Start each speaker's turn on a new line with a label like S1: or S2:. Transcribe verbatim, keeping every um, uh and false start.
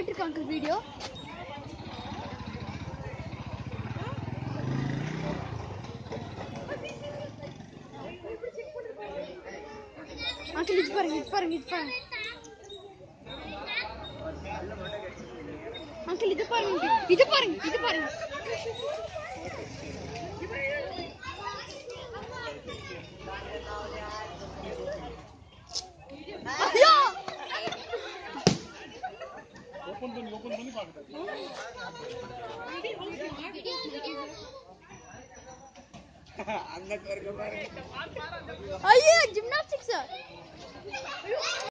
S1: ஆயிட்டு இருக்கு uncle video. Uncle இது பாருங்க இது பாருங்க இது பாருங்க அங்கிள் இது பாருங்க இது பாருங்க இது பாருங்க ஐயோ ஓபன் பண்ணி ஓபன் பண்ணி பாக்குறேன். அங்க இருக்க பாருங்க. ஐயோ ஜிம்னாஸ்டிக்ஸ்.